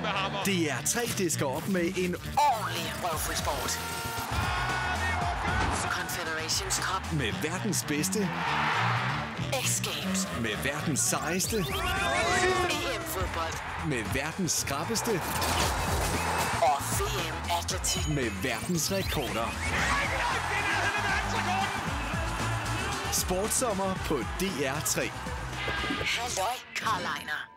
med hammer. Det er 3 disker op med en ordentlig røvfri sport. Confederations Cup med verdens bedste, X-Games med verdens sejeste, EM-fodbold med verdens skrappeste og VM-atletik med verdens rekorder. Sportssommer på DR3. Halløj, Karl Einar.